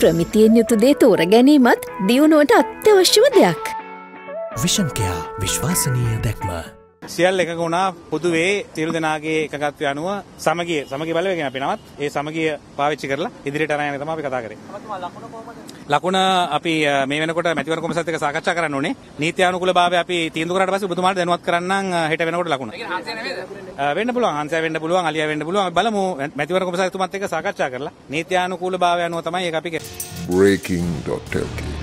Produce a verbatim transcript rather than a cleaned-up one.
ප්‍රමිතියෙන් යුතු දේ තෝර ගැනීමත් දියුණුවට අත්‍යවශ්‍යම දෙයක්. විෂන් කෙයා විශ්වාසනීය දැක්ම. සියල්ල එකක වුණා පොදුවේ සියලු දෙනාගේ එකගත්වය අනුව සමගිය සමගිය බලවේගයෙන් අපි නවත් ඒ සමගිය පාවිච්චි කරලා ඉදිරියට අරන් යන තමයි අපි කතා කරේ. ලකුණ අපි මේ වෙනකොට මැතිවරණ කොමසාරිත් එක්ක සාකච්ඡා කරන්න ඕනේ. නීත්‍යානුකූලභාවය අපි තීන්දුව කරාට පස්සේ ඔබතුමාට දැනුවත් කරන්නම් හෙට වෙනකොට ලකුණ. වෙන්න පුළුවන්, හංසය වෙන්න පුළුවන්, අලියා වෙන්න පුළුවන්. අපි බලමු මැතිවරණ කොමසාරිතුමත් එක්ක සාකච්ඡා කරලා නීත්‍යානුකූලභාවය අනුව තමයි ඒක අපි breaking dot l k